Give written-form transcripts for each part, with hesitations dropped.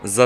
Za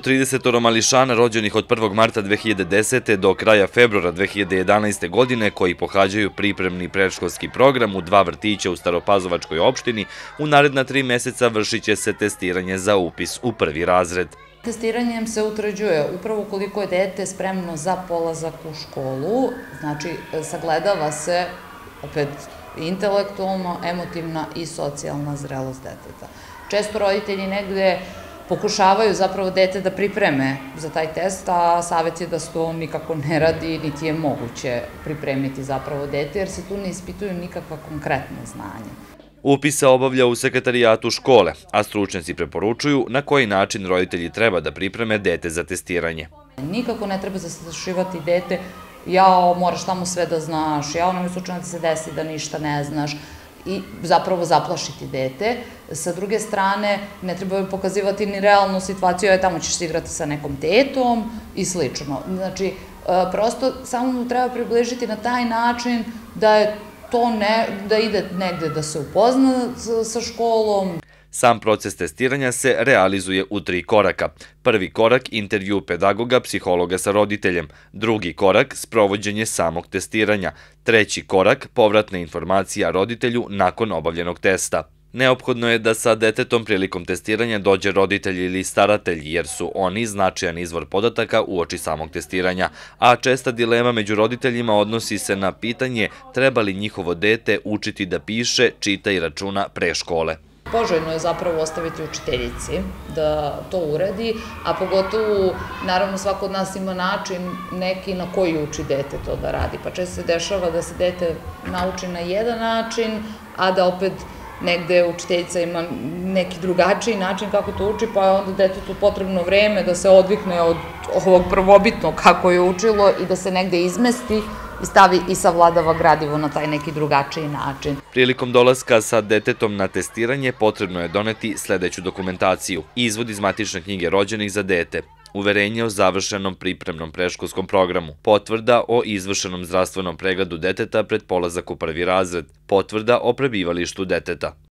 730 mališana rođenih od 1. marta 2010. do kraja februara 2011. godine koji pohađaju pripremni predškolski program u 2 vrtića u Staropazovačkoj opštini, u naredna 3 meseca vršit će se testiranje za upis u 1. razred. Testiranjem se utvrđuje upravo koliko je dete spremno za polazak u školu, znači sagledava se opet intelektualno, emotivna i socijalna zrelost deteta. Često roditelji negde pokušavaju zapravo dete da pripreme za taj test, a savjet je da se to nikako ne radi, niti je moguće pripremiti zapravo dete, jer se tu ne ispituju nikakva konkretna znanja. Upis se obavlja u sekretarijatu škole, a stručnjaci preporučuju na koji način roditelji treba da pripreme dete za testiranje. Nikako ne treba zastrašivati dete, jao, moraš tamo sve da znaš, jao, nam je slučajno da se desi da ništa ne znaš, i zapravo zaplašiti dete. Sa druge strane, ne treba pokazivati ni realnu situaciju, tamo ćeš se igrati sa nekom tetom i slično. Znači, prosto samo mu treba približiti na taj način da je to da ide negde da se upozna sa školom. Sam proces testiranja se realizuje u 3 koraka. Prvi korak – intervju pedagoga, psihologa sa roditeljem. Drugi korak – sprovođenje samog testiranja. Treći korak – povratna informacija roditelju nakon obavljenog testa. Neophodno je da sa detetom prilikom testiranja dođe roditelj ili staratelj, jer su oni značajan izvor podataka uoči samog testiranja, a česta dilema među roditeljima odnosi se na pitanje treba li njihovo dete učiti da piše, čita i računa pre škole. Poželjno je zapravo ostaviti učiteljici da to uradi, a pogotovo, naravno, svako od nas ima način neki na koji uči dete to da radi. Pa često se dešava da se dete nauči na jedan način, a da opet negde učiteljica ima neki drugačiji način kako to uči, pa je onda detetu potrebno vreme da se odvikne od ovog prvobitnog kako je učilo i da se negde izmesti i stavi i savladava gradivo na taj neki drugačiji način. Prilikom dolaska sa detetom na testiranje potrebno je doneti sledeću dokumentaciju: izvod iz matične knjige rođenih za dete, uverenje o završenom pripremnom predškolskom programu, potvrda o izvršenom zdravstvenom pregledu deteta pred polazak u 1. razred, potvrda o prebivalištu deteta.